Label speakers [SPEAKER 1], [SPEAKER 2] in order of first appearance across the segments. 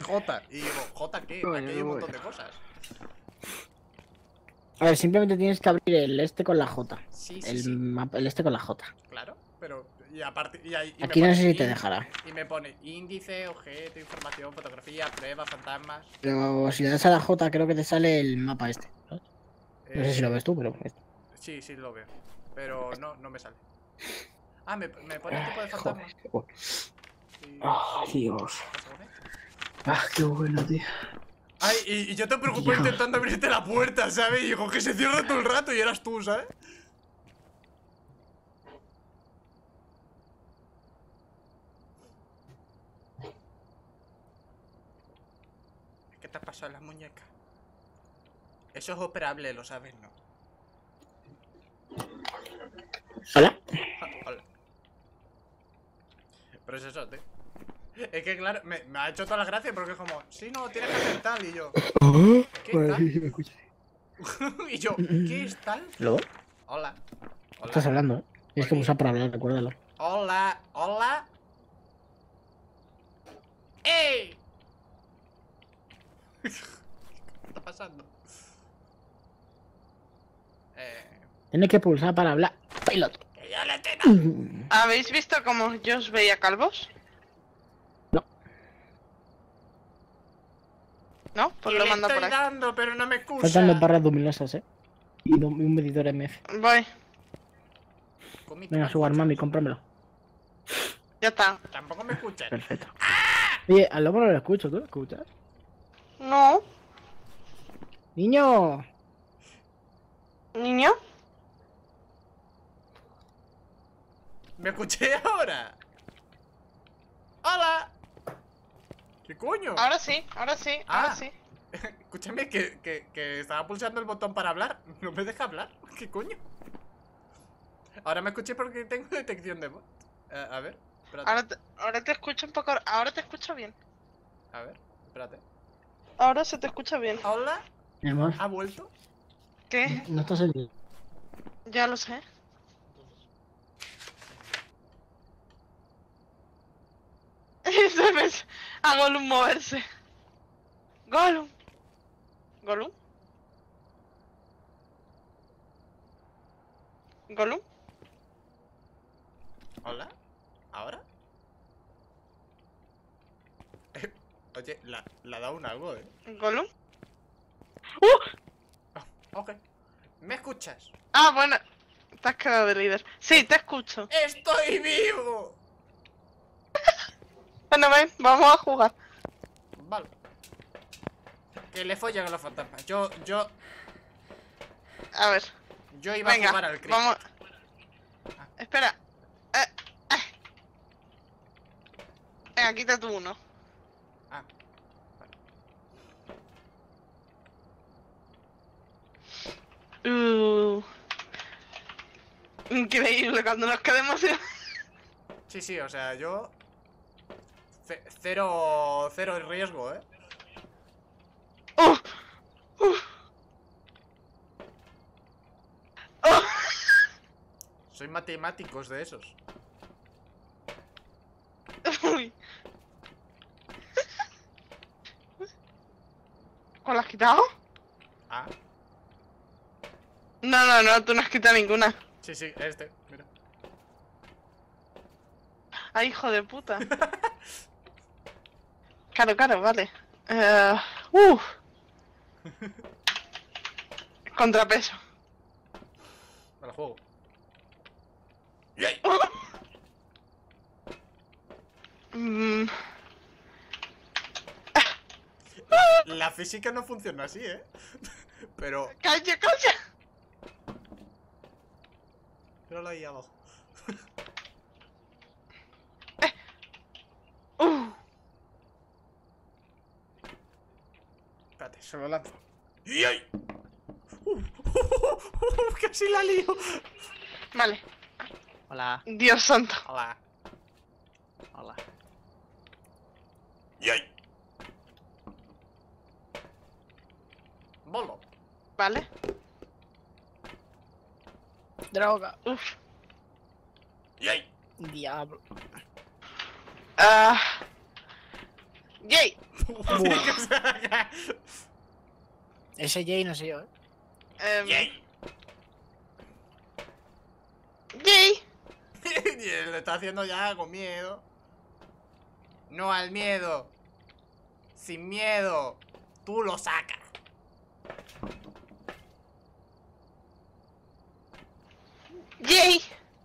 [SPEAKER 1] J. Y digo, ¿J qué? Aquí hay un montón de cosas.
[SPEAKER 2] A ver, simplemente tienes que abrir el este con la J.
[SPEAKER 1] Sí,
[SPEAKER 2] El
[SPEAKER 1] sí.
[SPEAKER 2] mapa, el este con la J.
[SPEAKER 1] Claro, pero. Y aparte. Y
[SPEAKER 2] Aquí no sé si te dejará.
[SPEAKER 1] Y me pone índice, objeto, información, fotografía, prueba, fantasmas.
[SPEAKER 2] Pero si le das a la J, creo que te sale el mapa este, ¿sabes? No sé si lo ves tú, pero...
[SPEAKER 1] Sí, sí, lo veo. Pero no me sale. Ah, me pone el tipo de fantasma.
[SPEAKER 2] Oh, Dios. Ah, qué bueno, tío.
[SPEAKER 1] Ay, y yo te preocupé intentando abrirte la puerta, ¿sabes? Y digo, que se cierra todo el rato y eras tú, ¿sabes? ¿Qué te ha pasado en la muñeca? Eso es operable, lo sabes, ¿no?
[SPEAKER 2] ¿Hola?
[SPEAKER 1] Hola. Pero es eso, tío. Es que claro, me ha hecho toda la gracia porque es como, sí, no, tienes que hacer tal. Y yo, ¿qué tal? Y yo, ¿qué es tal?
[SPEAKER 2] ¿Luego?
[SPEAKER 1] Hola. Hola.
[SPEAKER 2] Estás hablando, ¿eh? Tienes que pulsar para hablar, recuérdalo.
[SPEAKER 1] Hola, hola. ¡Ey! ¿Qué está pasando?
[SPEAKER 2] Tienes que pulsar para hablar. Pilot.
[SPEAKER 1] ¡Que yo le tengo!
[SPEAKER 3] ¿Habéis visto cómo yo os veía calvos?
[SPEAKER 2] No.
[SPEAKER 3] ¿No? Pues lo mando por ahí.
[SPEAKER 1] dando, pero no me escucha.
[SPEAKER 2] Faltan 2 barras luminosas, ¿eh? Y un medidor MF.
[SPEAKER 3] Voy.
[SPEAKER 2] Venga, Sugar Mami, cómpramelo.
[SPEAKER 3] Ya está.
[SPEAKER 1] Tampoco me escuchas.
[SPEAKER 2] Perfecto. Oye, al lobo no lo escucho, ¿tú lo escuchas?
[SPEAKER 3] No.
[SPEAKER 2] ¡Niño!
[SPEAKER 3] ¿Niño?
[SPEAKER 1] ¿Me escuché ahora? ¡Hola! ¿Qué coño?
[SPEAKER 3] Ahora sí, ahora sí, ahora sí.
[SPEAKER 1] Escúchame, que estaba pulsando el botón para hablar. ¿No me deja hablar? ¿Qué coño? Ahora me escuché porque tengo detección de voz. A ver, espérate.
[SPEAKER 3] Ahora te escucho un poco. Ahora te escucho bien.
[SPEAKER 1] A ver, espérate.
[SPEAKER 3] Ahora se te escucha bien.
[SPEAKER 1] ¿Hola?
[SPEAKER 2] Mi amor.
[SPEAKER 1] ¿Ha vuelto?
[SPEAKER 3] ¿Qué?
[SPEAKER 2] No estás en...
[SPEAKER 3] Ya lo sé. Eso es a Gollum moverse. Gollum. ¿Gollum? ¿Gollum?
[SPEAKER 1] ¿Hola? ¿Ahora? Oye, la ha dado un algo,
[SPEAKER 3] ¿Gollum?
[SPEAKER 1] Ok. ¿Me escuchas?
[SPEAKER 3] Ah, bueno. Te has quedado de líder. Sí, te escucho.
[SPEAKER 1] ¡Estoy vivo!
[SPEAKER 3] Bueno, ven, vamos a jugar.
[SPEAKER 1] Vale. Que le follen a los fantasmas. Yo
[SPEAKER 3] A ver.
[SPEAKER 1] iba a jugar al cricket.
[SPEAKER 3] Vamos. Espera. Venga, quita tú uno.
[SPEAKER 1] Ah,
[SPEAKER 3] vale. Increíble cuando nos quedemos sin...
[SPEAKER 1] sí, o sea, yo... Cero riesgo, ¿eh? Soy matemáticos de esos.
[SPEAKER 3] Uy. ¿Cuál has quitado?
[SPEAKER 1] Ah,
[SPEAKER 3] No, tú no has quitado ninguna.
[SPEAKER 1] sí, mira.
[SPEAKER 3] Ay, hijo de puta. Claro, vale. Contrapeso.
[SPEAKER 1] Me la juego.
[SPEAKER 3] Mm,
[SPEAKER 1] La física no funciona así, ¿eh? Pero...
[SPEAKER 3] ¡Calla!
[SPEAKER 1] Míralo ahí abajo. Espérate, se lo lanzo. ¡Y ay! Casi la lío.
[SPEAKER 3] Vale.
[SPEAKER 1] Hola.
[SPEAKER 3] Dios santo.
[SPEAKER 1] Hola. Hola. ¡Y ay! Bolo.
[SPEAKER 3] Vale.
[SPEAKER 2] Droga.
[SPEAKER 3] Uf.
[SPEAKER 1] ¡Y ay!
[SPEAKER 2] Diablo.
[SPEAKER 3] ¡Yay!
[SPEAKER 2] Ese Jay no sé yo,
[SPEAKER 1] Yay.
[SPEAKER 3] ¡Yay!
[SPEAKER 1] Lo está haciendo ya con miedo. No al miedo. Sin miedo. Tú lo sacas.
[SPEAKER 3] ¡Yay!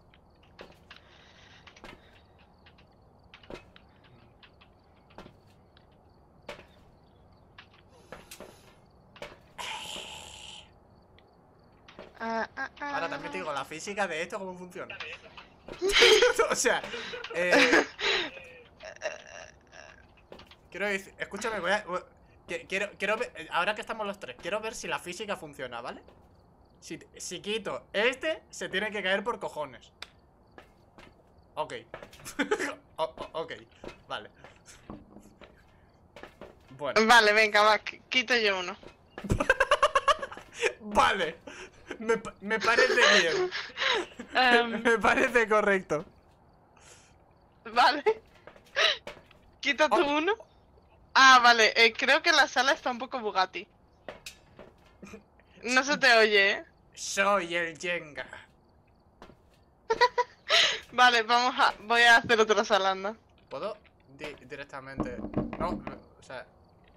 [SPEAKER 1] Ahora también te digo, la física de esto, ¿cómo funciona? O sea, quiero decir, escúchame, quiero ver, ahora que estamos los tres, quiero ver si la física funciona, ¿vale? Si quito este, se tiene que caer por cojones. Ok. Ok, vale. Bueno.
[SPEAKER 3] Vale, venga, va, quito yo uno.
[SPEAKER 1] Vale. Me parece bien. Me parece correcto.
[SPEAKER 3] Vale. Quita tú uno. Ah, vale, creo que la sala está un poco Bugatti. No se te oye, ¿eh?
[SPEAKER 1] Soy el Jenga.
[SPEAKER 3] Vale, voy a hacer otra sala, anda.
[SPEAKER 1] ¿Puedo directamente? No, o sea...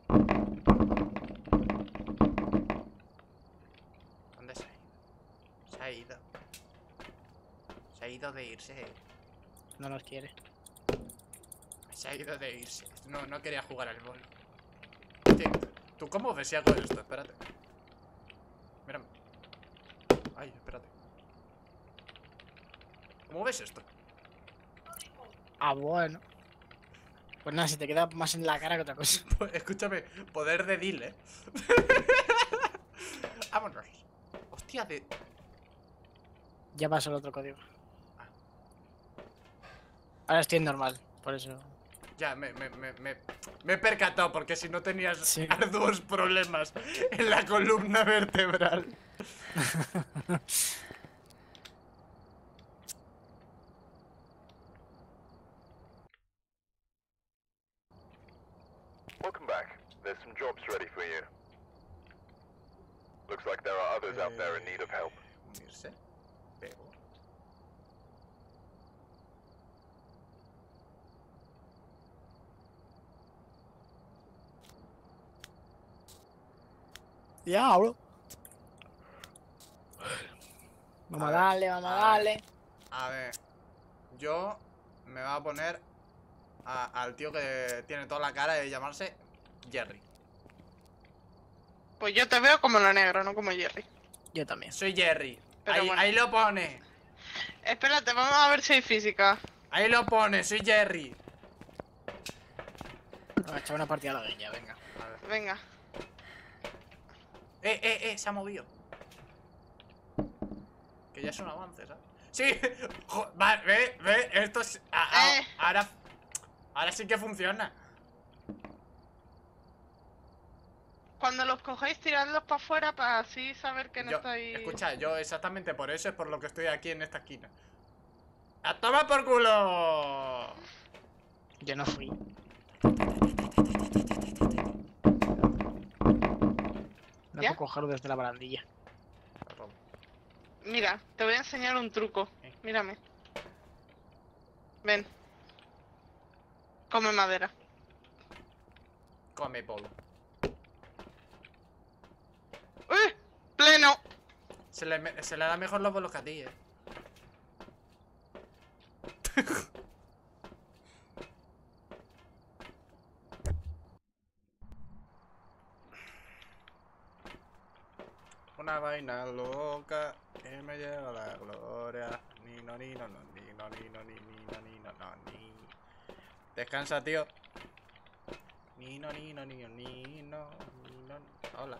[SPEAKER 1] ¿Dónde se ha ido? Se ha ido. Se ha ido de irse.
[SPEAKER 2] No nos quiere.
[SPEAKER 1] Se ha ido de irse. No quería jugar al bol. Hostia, ¿tú cómo ves si hago esto? Espérate. Mírame. Ay, espérate. ¿Cómo ves esto?
[SPEAKER 2] Ah, bueno. Pues nada, si te queda más en la cara que otra cosa.
[SPEAKER 1] Escúchame, poder de deal, ¿eh? Vámonos. Hostia,
[SPEAKER 2] Ya pasó el otro código. Ahora estoy en normal, por eso.
[SPEAKER 1] Ya, me he percatado, porque si no tenías
[SPEAKER 2] Sí.
[SPEAKER 1] arduos problemas en la columna vertebral.
[SPEAKER 4] Welcome back. There's some jobs ready for you. Looks like there are others out there in need of help.
[SPEAKER 1] Unirse. Pego.
[SPEAKER 2] Diablo. Vamos a darle, vamos a darle.
[SPEAKER 1] A ver, yo me voy a poner al tío que tiene toda la cara de llamarse Jerry.
[SPEAKER 3] Pues yo te veo como la negra, no como Jerry.
[SPEAKER 2] Yo también.
[SPEAKER 1] Soy Jerry.
[SPEAKER 3] Pero
[SPEAKER 1] Ahí,
[SPEAKER 3] bueno.
[SPEAKER 1] ahí lo pone.
[SPEAKER 3] Espérate, vamos a ver si hay física.
[SPEAKER 1] Ahí lo pone, soy Jerry.
[SPEAKER 2] Vamos a echar una partida a la gueña, venga.
[SPEAKER 1] A ver.
[SPEAKER 3] Venga.
[SPEAKER 1] Se ha movido. Que ya es un avance, ¿sabes? Sí. Vale, ve, esto es... Ahora sí que funciona.
[SPEAKER 3] Cuando los cogéis, tiradlos para afuera para así saber que no estáis...
[SPEAKER 1] Escucha, yo exactamente por eso es por lo que estoy aquí en esta esquina. ¡A tomar por culo!
[SPEAKER 2] Yo no fui. No
[SPEAKER 3] ¿Ya?
[SPEAKER 2] puedo cogerlo desde la barandilla.
[SPEAKER 3] Mira, te voy a enseñar un truco. Mírame. Ven. Come madera.
[SPEAKER 1] Come polvo.
[SPEAKER 3] ¡Uy! ¡Pleno!
[SPEAKER 1] Se le da mejor los bolos que a ti, Una vaina loca que me lleva a la gloria. Ni no, ni no, no, ni no, ni no, ni no, ni no, no, ni. Descansa, tío. Ni no, ni no, ni no, ni no, ni no. Hola.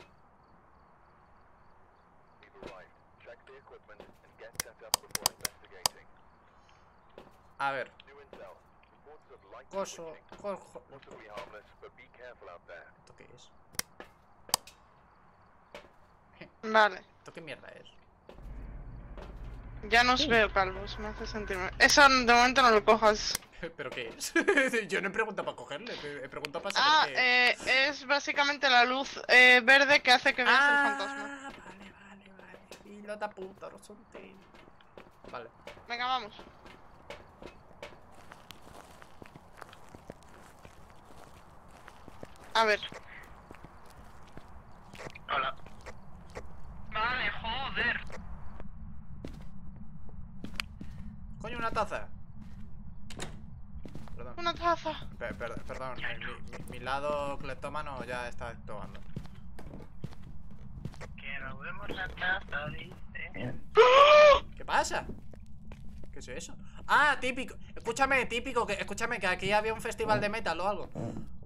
[SPEAKER 1] A ver. Coso. ¿Esto qué es?
[SPEAKER 3] Vale.
[SPEAKER 1] ¿Esto qué mierda es?
[SPEAKER 3] Ya no os veo calvos, me hace sentirme. Eso de momento no lo cojas.
[SPEAKER 1] ¿Pero qué es? Yo no he preguntado para cogerle, he preguntado para
[SPEAKER 3] Ah,
[SPEAKER 1] saber qué
[SPEAKER 3] es básicamente la luz verde que hace que veas el fantasma.
[SPEAKER 1] Vale. Pilota puta, no son tío. Vale.
[SPEAKER 3] Venga, vamos. A ver.
[SPEAKER 2] Hola.
[SPEAKER 3] Vale, joder.
[SPEAKER 1] Coño, una taza. Perdón.
[SPEAKER 3] Una taza.
[SPEAKER 1] Perdón, mi lado cleptómano ya está actuando.
[SPEAKER 2] Que nos vemos la taza, dice.
[SPEAKER 1] ¿Qué pasa? ¿Qué es eso? Ah, típico. Escúchame, típico. Escúchame, que aquí había un festival de metal o algo.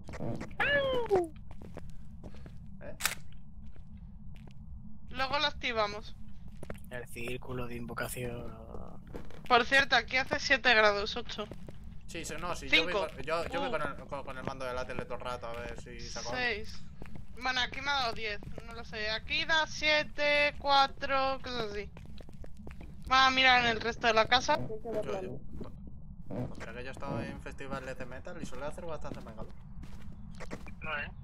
[SPEAKER 1] ¿Eh?
[SPEAKER 3] Luego lo activamos.
[SPEAKER 2] El círculo de invocación.
[SPEAKER 3] Por cierto, aquí hace 7 grados, 8.
[SPEAKER 1] Sí, no, sí.
[SPEAKER 3] Cinco.
[SPEAKER 1] Yo voy con el mando de la tele todo el rato a ver si saco algo.
[SPEAKER 3] 6. Bueno, aquí me ha dado 10. No lo sé. Aquí da 7, 4, cosas así. Vamos a mirar en el resto de la casa.
[SPEAKER 1] Pues mira que yo he estado en festivales de metal y suele hacer bastante megalo.
[SPEAKER 2] Vale.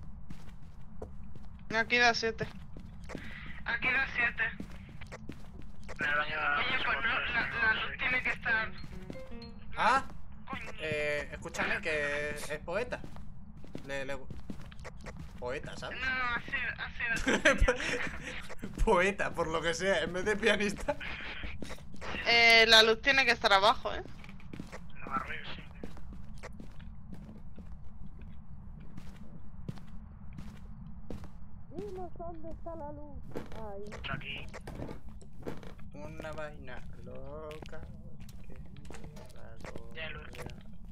[SPEAKER 3] Aquí da 7. Aquí da 7.
[SPEAKER 2] En el baño.
[SPEAKER 3] Oye, pues no, la luz tiene que estar.
[SPEAKER 1] Ah, escúchame que es poeta. Poeta, ¿sabes?
[SPEAKER 3] No, así.
[SPEAKER 1] Poeta, por lo que sea, en vez de pianista.
[SPEAKER 3] La luz tiene que estar abajo, ¿eh?
[SPEAKER 2] No, arriba, sí.
[SPEAKER 3] ¿Dónde está la luz? Ahí.
[SPEAKER 2] Aquí.
[SPEAKER 1] Una vaina loca que
[SPEAKER 2] Ya lo he.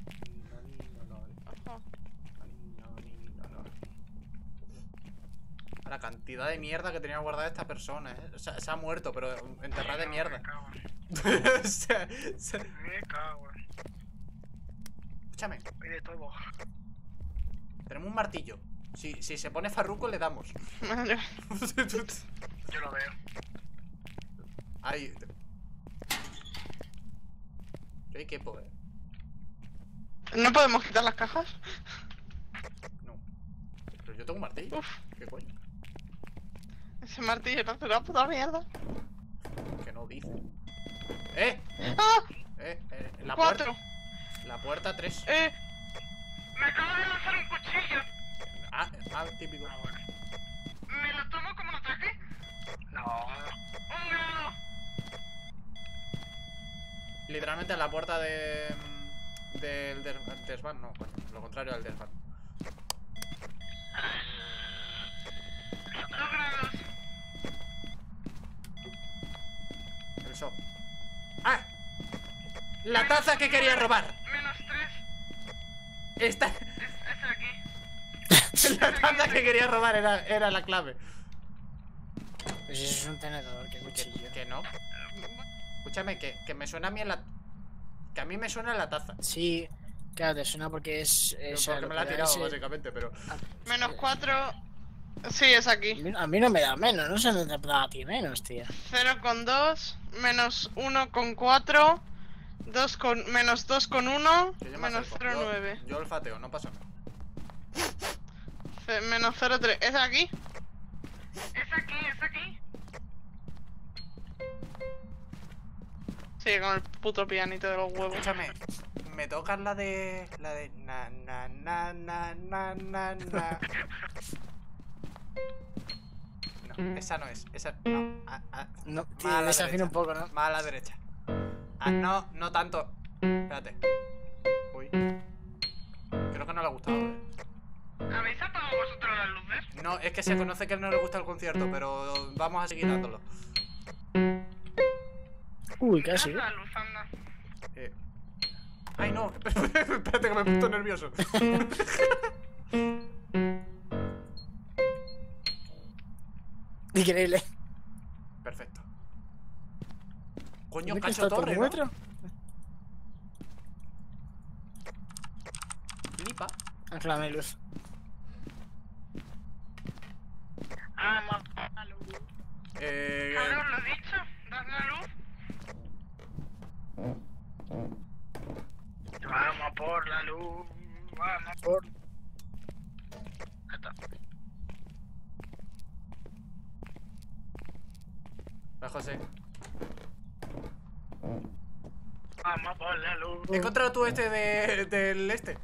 [SPEAKER 1] La cantidad de mierda que tenía guardada esta persona, O sea, se ha muerto, pero enterrada de mierda.
[SPEAKER 2] Me cago.
[SPEAKER 1] Escúchame,
[SPEAKER 2] Hay de todo.
[SPEAKER 1] tenemos un martillo. Si se pone farruco, le damos.
[SPEAKER 2] Yo lo veo.
[SPEAKER 1] Ahí. Yo ahí quepo,
[SPEAKER 3] ¿No podemos quitar las cajas?
[SPEAKER 1] No. Pero yo tengo un martillo.
[SPEAKER 3] Uf,
[SPEAKER 1] ¿Qué coño?
[SPEAKER 3] ese martillo no hace una puta mierda.
[SPEAKER 1] Que no dice.
[SPEAKER 3] ¡Ah!
[SPEAKER 1] La
[SPEAKER 3] 4.
[SPEAKER 1] puerta. La puerta 3.
[SPEAKER 3] Me acabo de lanzar un cuchillo.
[SPEAKER 1] Típico.
[SPEAKER 2] Ah, bueno.
[SPEAKER 3] ¿Me lo tomo como un ataque?
[SPEAKER 2] No.
[SPEAKER 3] ¡Un grado!
[SPEAKER 1] Literalmente a la puerta del desván, no, coño, lo contrario al desván.
[SPEAKER 3] 2 grados.
[SPEAKER 1] El shop. ¡Ah! La taza que quería robar.
[SPEAKER 3] Menos 3.
[SPEAKER 1] Esta.
[SPEAKER 3] Es aquí.
[SPEAKER 1] La taza que quería robar era la clave.
[SPEAKER 2] Pues eso es un tenedor, qué cuchillo.
[SPEAKER 1] Que no. Escúchame, que me suena a mí que a mí me suena la taza.
[SPEAKER 2] Sí, claro, te suena porque es.
[SPEAKER 1] Porque me la ha tirado, básicamente, pero.
[SPEAKER 3] Menos 4. Sí, es aquí.
[SPEAKER 2] A mí no me da menos, no sé dónde te da a ti menos, tío.
[SPEAKER 3] 0,2. Menos 1,4. Menos 2,1.
[SPEAKER 1] Que yo me
[SPEAKER 3] Menos
[SPEAKER 1] acerco.
[SPEAKER 3] 0,9.
[SPEAKER 1] Yo olfateo, no pasa nada.
[SPEAKER 3] Menos 0,3. ¿Es aquí? Es aquí, es aquí. Sí, con el puto pianito de los huevos.
[SPEAKER 1] Escúchame, me tocas la de na na na na na na na. No, esa no es, esa no.
[SPEAKER 2] No,
[SPEAKER 1] Más
[SPEAKER 2] tío,
[SPEAKER 1] a la
[SPEAKER 2] desafina
[SPEAKER 1] derecha.
[SPEAKER 2] un poco, ¿no?
[SPEAKER 1] Más a la derecha. No tanto. Espérate. Uy. Creo que no le ha gustado,
[SPEAKER 3] ¿Habéis apagado vosotros las luces?
[SPEAKER 1] No, es que se conoce que no le gusta el concierto, pero vamos a seguir dándolo.
[SPEAKER 2] Uy, casi.
[SPEAKER 3] La luz, anda.
[SPEAKER 1] Ay, no. Espérate que me he puesto nervioso.
[SPEAKER 2] Increíble.
[SPEAKER 1] Perfecto. Coño,
[SPEAKER 2] ¿Dónde
[SPEAKER 1] cacho
[SPEAKER 2] está el
[SPEAKER 1] torre, ¿no?
[SPEAKER 2] termómetro?
[SPEAKER 1] Flipa.
[SPEAKER 2] Anclame luz.
[SPEAKER 3] Claro, lo he dicho. ¿Das la luz?
[SPEAKER 2] por la luz, vamos por... Ahí está.
[SPEAKER 1] Va, José.
[SPEAKER 2] Vamos por la luz.
[SPEAKER 1] He encontrado tú este del este.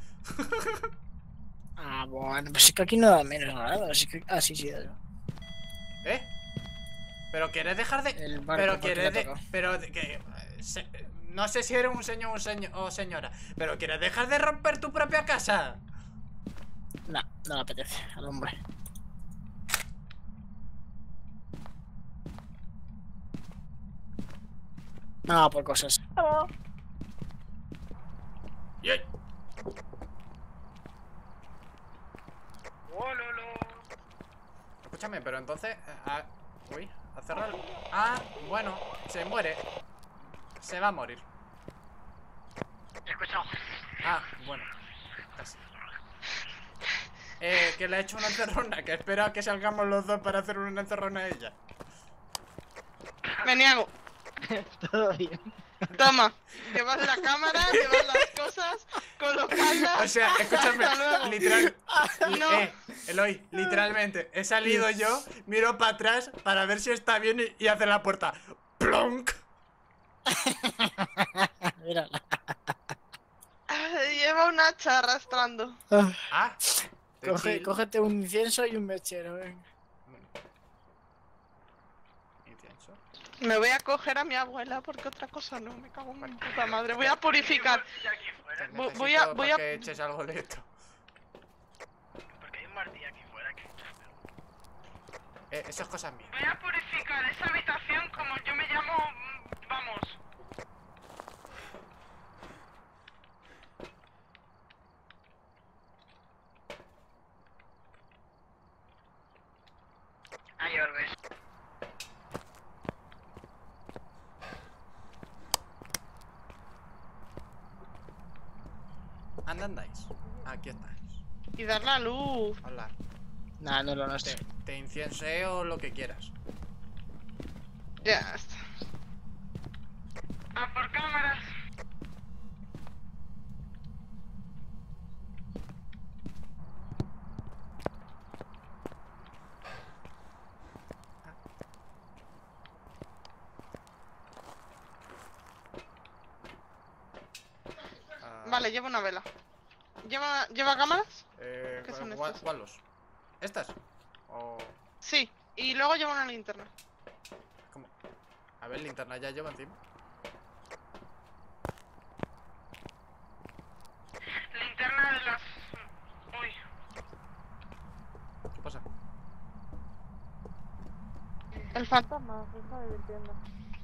[SPEAKER 2] Ah, bueno, pues es que aquí no da menos nada. Así que... Ah, sí, da.
[SPEAKER 1] ¿Eh? Pero quieres dejar de.
[SPEAKER 2] El barco,
[SPEAKER 1] Pero
[SPEAKER 2] porque
[SPEAKER 1] quieres
[SPEAKER 2] le
[SPEAKER 1] de.
[SPEAKER 2] ha tocado.
[SPEAKER 1] Pero no sé si eres un señor o señora. Pero quieres dejar de romper tu propia casa.
[SPEAKER 2] No, no me apetece, al hombre. No, por cosas.
[SPEAKER 1] ¡Yey! Escúchame, pero entonces. Uy, a cerrar. Ah, bueno, se muere. Se va a morir.
[SPEAKER 2] Escuchado.
[SPEAKER 1] Ah, bueno, casi. Que le ha hecho una encerrona. Que espera a que salgamos los dos para hacer una encerrona a ella.
[SPEAKER 3] Me niego.
[SPEAKER 2] Todo bien.
[SPEAKER 3] Toma. Llevas la cámara, llevas las cosas, colocarlas.
[SPEAKER 1] O sea, escúchame,
[SPEAKER 3] Hasta luego.
[SPEAKER 1] literal.
[SPEAKER 3] No.
[SPEAKER 1] Eloy, literalmente, he salido yo, miro para atrás para ver si está bien y hace la puerta. ¡Plonk!
[SPEAKER 2] Mírala.
[SPEAKER 3] Lleva un hacha arrastrando.
[SPEAKER 1] Ah, de chill.
[SPEAKER 2] Cógete un incienso y un mechero, venga.
[SPEAKER 1] Incienso.
[SPEAKER 3] Me voy a coger a mi abuela porque otra cosa no. Me cago en mi puta madre. Voy a purificar.
[SPEAKER 1] Te
[SPEAKER 3] Voy a-
[SPEAKER 1] necesito
[SPEAKER 3] voy a-
[SPEAKER 1] para que eches algo de esto.
[SPEAKER 2] Porque hay un martillo aquí fuera.
[SPEAKER 1] Eso es cosas mías.
[SPEAKER 3] Voy a purificar esa habitación como yo me llamo. Vamos.
[SPEAKER 2] Ahí Orbes.
[SPEAKER 1] ¿Dónde andáis? Aquí estáis.
[SPEAKER 3] Y dar la luz.
[SPEAKER 1] Hola.
[SPEAKER 2] Nah, no es lo nuestro.
[SPEAKER 1] Te incienseo lo que quieras.
[SPEAKER 3] Ya está. A por cámaras.
[SPEAKER 1] Ah,
[SPEAKER 3] Vale, lleva una vela. ¿Lleva cámaras? ¿Qué son estas?
[SPEAKER 1] ¿Cuáles? ¿Estas? O...
[SPEAKER 3] Sí. Y luego lleva una linterna.
[SPEAKER 1] ¿Cómo? A ver, linterna ya lleva encima.
[SPEAKER 3] Linterna de las. Uy.
[SPEAKER 1] ¿Qué pasa?
[SPEAKER 3] El fantasma se está divirtiendo.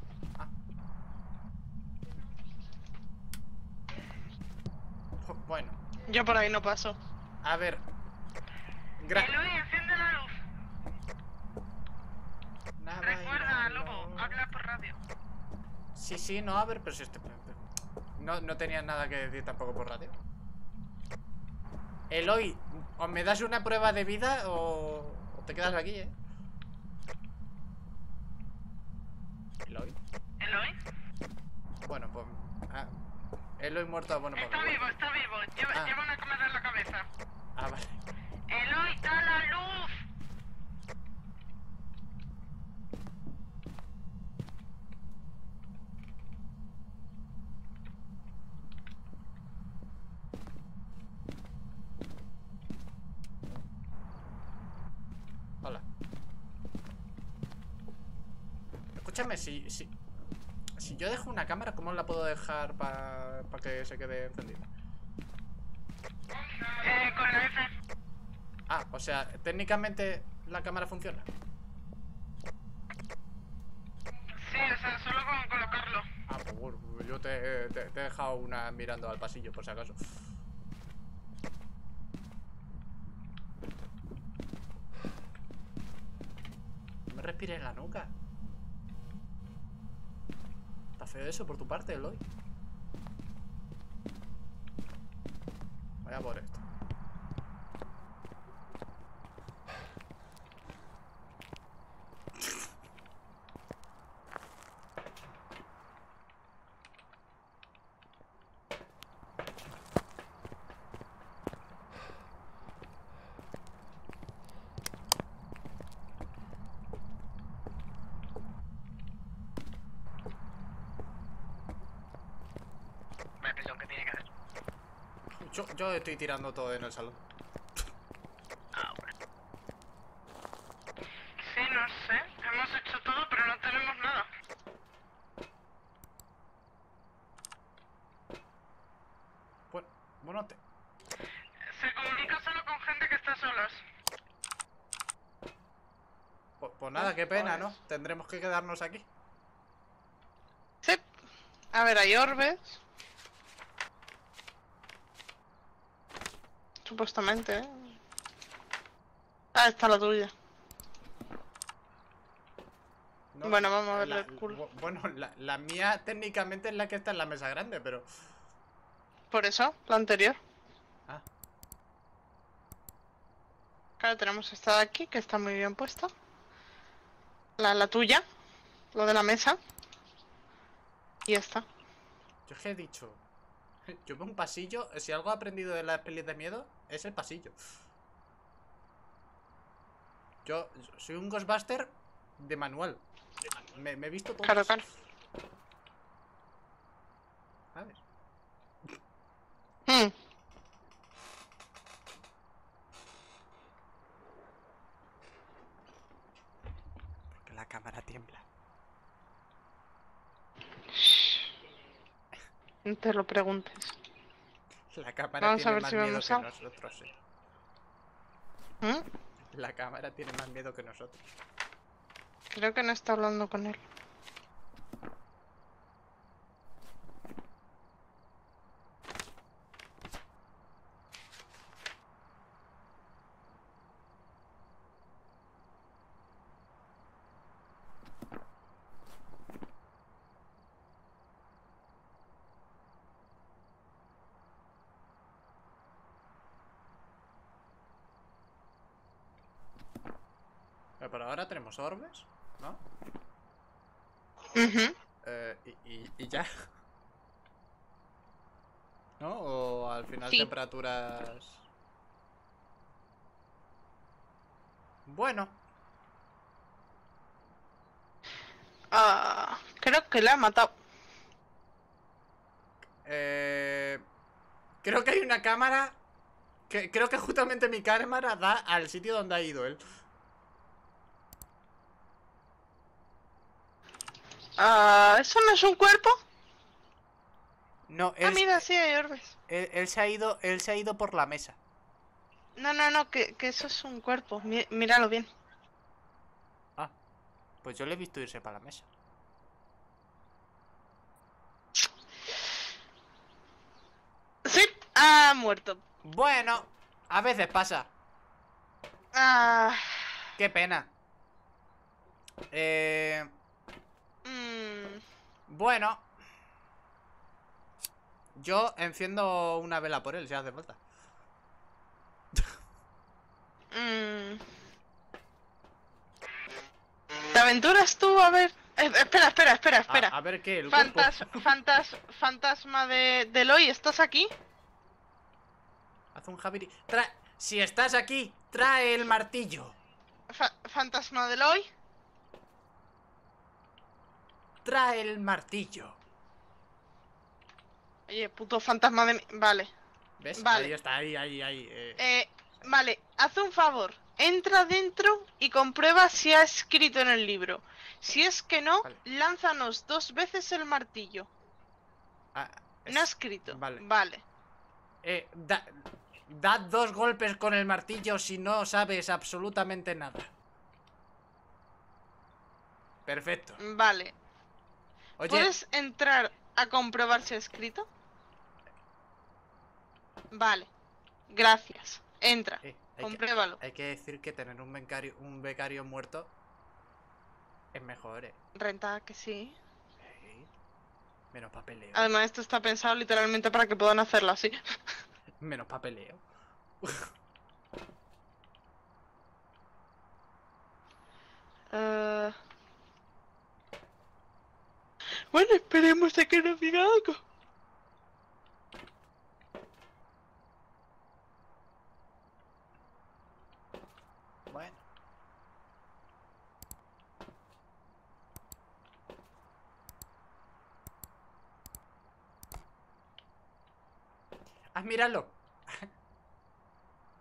[SPEAKER 1] Bueno,
[SPEAKER 3] Yo por ahí no paso.
[SPEAKER 1] a ver.
[SPEAKER 3] Eloy, enciende la luz. Recuerda, lobo, habla por radio.
[SPEAKER 1] Sí, no, a ver, pero si este... No tenía nada que decir tampoco por radio. Eloy, o me das una prueba de vida o te quedas aquí, Eloy.
[SPEAKER 3] ¿Eloy?
[SPEAKER 1] Bueno, pues... Eloy muerto, bueno, pues...
[SPEAKER 3] Está vivo, está vivo.
[SPEAKER 1] Ah.
[SPEAKER 3] Lleva una cámara en la cabeza.
[SPEAKER 1] Ah, vale.
[SPEAKER 3] Eloy, da la luz.
[SPEAKER 1] Hola. Escúchame, si yo dejo una cámara, ¿cómo la puedo dejar para que se quede encendida?
[SPEAKER 3] Con la F.
[SPEAKER 1] Ah, o sea, técnicamente la cámara funciona.
[SPEAKER 3] Sí, o sea, solo con colocarlo.
[SPEAKER 1] Ah, pues bueno, yo te he dejado una mirando al pasillo, por si acaso. No me respires en la nuca. Está feo eso por tu parte, Eloy. Voy a por esto. Yo estoy tirando todo en el salón.
[SPEAKER 3] Sí, no sé. Hemos hecho todo, pero no tenemos nada.
[SPEAKER 1] Bueno,
[SPEAKER 3] Se comunica solo con gente que está solas.
[SPEAKER 1] pues nada, qué pena, ¿no? Tendremos que quedarnos aquí.
[SPEAKER 3] Sí. A ver, hay orbes. Supuestamente, ¿eh? Ah, está la tuya.
[SPEAKER 1] No,
[SPEAKER 3] Bueno, vamos a verle el culo.
[SPEAKER 1] Bueno, la mía técnicamente es la que está en la mesa grande, pero...
[SPEAKER 3] Por eso, la anterior.
[SPEAKER 1] Ah,
[SPEAKER 3] Claro, tenemos esta de aquí, que está muy bien puesta. La tuya. Lo de la mesa. Y esta.
[SPEAKER 1] yo es que he dicho... Yo veo un pasillo, si algo he aprendido de las pelis de miedo, es el pasillo. Yo soy un Ghostbuster de manual. Me he visto todo.
[SPEAKER 3] Claro, claro.
[SPEAKER 1] ¿Sabes?
[SPEAKER 3] Hmm.
[SPEAKER 1] Porque la cámara tiembla.
[SPEAKER 3] No te lo preguntes.
[SPEAKER 1] La cámara
[SPEAKER 3] Vamos a
[SPEAKER 1] tiene
[SPEAKER 3] ver
[SPEAKER 1] más
[SPEAKER 3] si
[SPEAKER 1] miedo
[SPEAKER 3] vemos
[SPEAKER 1] que
[SPEAKER 3] algo.
[SPEAKER 1] nosotros,
[SPEAKER 3] ¿Mm?
[SPEAKER 1] La cámara tiene más miedo que nosotros.
[SPEAKER 3] Creo que no está hablando con él.
[SPEAKER 1] Pero ahora tenemos orbes, ¿no?
[SPEAKER 3] Ujú.
[SPEAKER 1] Y ya. ¿No? O al final
[SPEAKER 3] Sí.
[SPEAKER 1] temperaturas... Bueno.
[SPEAKER 3] Ah, creo que la ha matado.
[SPEAKER 1] Creo que hay una cámara... Creo que justamente mi cámara da al sitio donde ha ido él.
[SPEAKER 3] Ah, ¿eso no es un cuerpo?
[SPEAKER 1] No,
[SPEAKER 3] Ah, mira, sí hay orbes.
[SPEAKER 1] él se ha ido por la mesa.
[SPEAKER 3] No, que eso es un cuerpo. Míralo bien.
[SPEAKER 1] Ah, pues yo le he visto irse para la mesa.
[SPEAKER 3] Sí, ha muerto.
[SPEAKER 1] Bueno, a veces pasa.
[SPEAKER 3] Ah,
[SPEAKER 1] Qué pena.
[SPEAKER 3] mm,
[SPEAKER 1] Bueno. Yo enciendo una vela por él, si hace falta.
[SPEAKER 3] mm. ¿Te aventuras tú? A ver. Espera.
[SPEAKER 1] A ver qué, el cuerpo.
[SPEAKER 3] Fantasma de Eloy, ¿estás aquí?
[SPEAKER 1] Haz un Javiri. Si estás aquí, trae el martillo.
[SPEAKER 3] Fantasma de Eloy.
[SPEAKER 1] Trae el martillo.
[SPEAKER 3] Oye, puto fantasma de... Vale.
[SPEAKER 1] ¿Ves?
[SPEAKER 3] Vale.
[SPEAKER 1] Ahí está, ahí.
[SPEAKER 3] Vale, haz un favor. Entra dentro y comprueba si ha escrito en el libro. Si es que no,
[SPEAKER 1] Vale.
[SPEAKER 3] lánzanos 2 veces el martillo.
[SPEAKER 1] Ah,
[SPEAKER 3] No ha escrito.
[SPEAKER 1] Vale. Dad 2 golpes con el martillo si no sabes absolutamente nada. Perfecto.
[SPEAKER 3] Vale.
[SPEAKER 1] Oye,
[SPEAKER 3] ¿Puedes entrar a comprobar si ha escrito? Vale. Gracias. Entra. Compruébalo.
[SPEAKER 1] hay que decir que tener un becario muerto es mejor,
[SPEAKER 3] Renta que sí.
[SPEAKER 1] Menos papeleo.
[SPEAKER 3] Además, esto está pensado literalmente para que puedan hacerlo así.
[SPEAKER 1] Menos papeleo.
[SPEAKER 3] Bueno, esperemos a que nos diga algo.
[SPEAKER 1] Bueno. Míralo.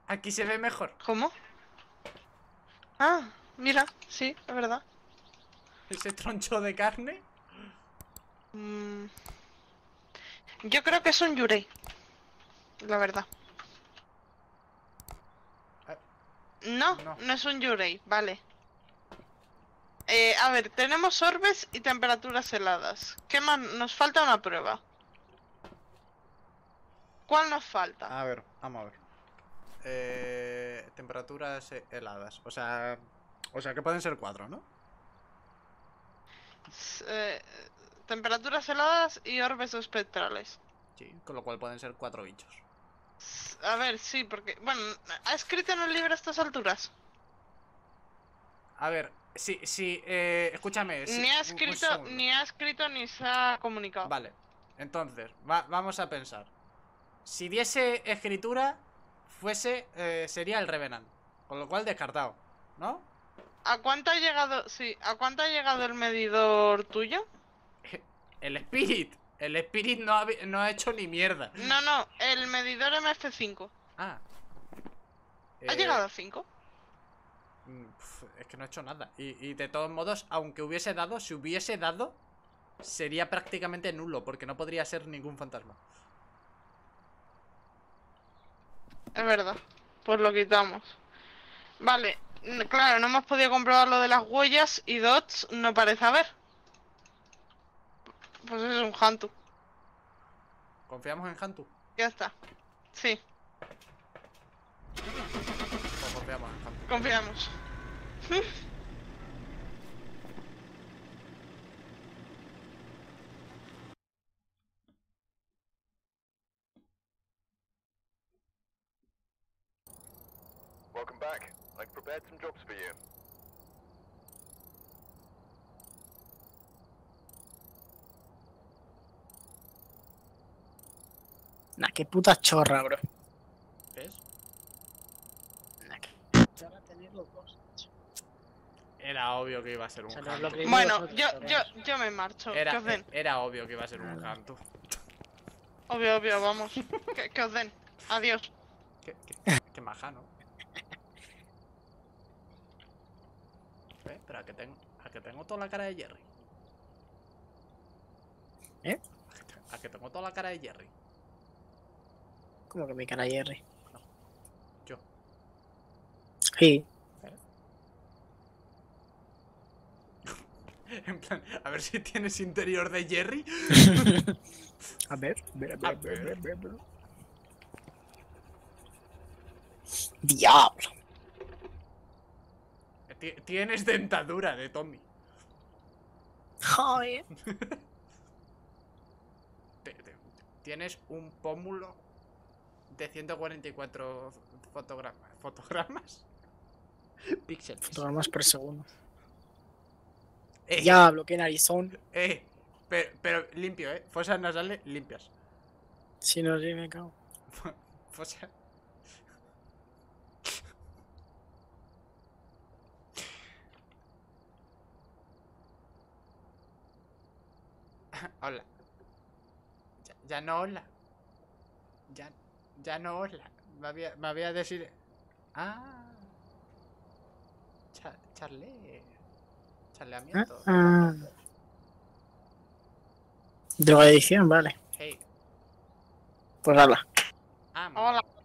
[SPEAKER 1] Aquí se ve mejor.
[SPEAKER 3] ¿Cómo? Ah, mira, sí, es verdad.
[SPEAKER 1] Ese troncho de carne.
[SPEAKER 3] Mm, Yo creo que es un Yurei. La verdad. No,
[SPEAKER 1] No.
[SPEAKER 3] no es un Yurei, vale. A ver, tenemos orbes y temperaturas heladas. ¿Qué más? Nos falta una prueba. ¿Cuál nos falta?
[SPEAKER 1] A ver, vamos a ver. Temperaturas heladas. O sea que pueden ser 4, ¿no?
[SPEAKER 3] Temperaturas heladas y orbes espectrales.
[SPEAKER 1] Sí, con lo cual pueden ser 4 bichos.
[SPEAKER 3] A ver, sí, porque... Bueno, ¿ha escrito en el libro a estas alturas?
[SPEAKER 1] A ver, sí, escúchame.
[SPEAKER 3] Ni ha escrito, ni se ha comunicado.
[SPEAKER 1] Vale, entonces, vamos a pensar. Si diese escritura, sería el Revenant. Con lo cual descartado, ¿no?
[SPEAKER 3] ¿A cuánto ha llegado? Sí, ¿a cuánto ha llegado el medidor tuyo?
[SPEAKER 1] El Spirit. El Spirit no ha hecho ni mierda.
[SPEAKER 3] No, el medidor MF5.
[SPEAKER 1] Ah.
[SPEAKER 3] ¿Ha llegado a 5?
[SPEAKER 1] Es que no he hecho nada. Y de todos modos, aunque hubiese dado, si hubiese dado, sería prácticamente nulo, porque no podría ser ningún fantasma.
[SPEAKER 3] Es verdad. Pues lo quitamos. Vale, claro, no hemos podido comprobar lo de las huellas y dots no parece haber. Pues es un Hantu.
[SPEAKER 1] ¿Confiamos en Hantu?
[SPEAKER 3] Ya está. Sí,
[SPEAKER 1] Pues confiamos en Hantu.
[SPEAKER 3] confiamos.
[SPEAKER 4] Welcome back. I've prepared some jobs for you.
[SPEAKER 2] Nah, qué puta chorra, bro.
[SPEAKER 1] ¿Ves?
[SPEAKER 2] Nah, qué chorra tener los dos.
[SPEAKER 1] Era obvio que iba a ser un
[SPEAKER 2] O sea,
[SPEAKER 1] Hantu.
[SPEAKER 2] lo que-
[SPEAKER 3] Bueno,
[SPEAKER 2] nosotros,
[SPEAKER 3] yo me marcho. Que os den.
[SPEAKER 1] Era obvio que iba a ser un Hantu.
[SPEAKER 3] Obvio, vamos. Que os den. Adiós.
[SPEAKER 1] Qué maja, ¿no? Pero a que tengo toda la cara de Jerry.
[SPEAKER 2] ¿Eh?
[SPEAKER 1] A que tengo toda la cara de Jerry.
[SPEAKER 2] Como que mi cara Jerry.
[SPEAKER 1] Yo.
[SPEAKER 2] Sí.
[SPEAKER 1] En plan, a ver si tienes interior de Jerry.
[SPEAKER 2] A ver. Diablo.
[SPEAKER 1] Tienes dentadura de Tommy.
[SPEAKER 2] Joder.
[SPEAKER 1] Tienes un pómulo de 144 fotogramas. Píxeles.
[SPEAKER 2] Fotogramas por segundo.
[SPEAKER 1] Eh,
[SPEAKER 2] Diablo, qué narizón.
[SPEAKER 1] pero limpio, fosas nasales limpias.
[SPEAKER 2] Si no, sí me cago.
[SPEAKER 1] Fosa. Hola. Ya no hola. Ya no hola. Me había decir. Ah. Charleamiento.
[SPEAKER 2] Drogadicción, vale.
[SPEAKER 1] Hey.
[SPEAKER 2] Pues habla.
[SPEAKER 1] Ah,
[SPEAKER 3] Hola.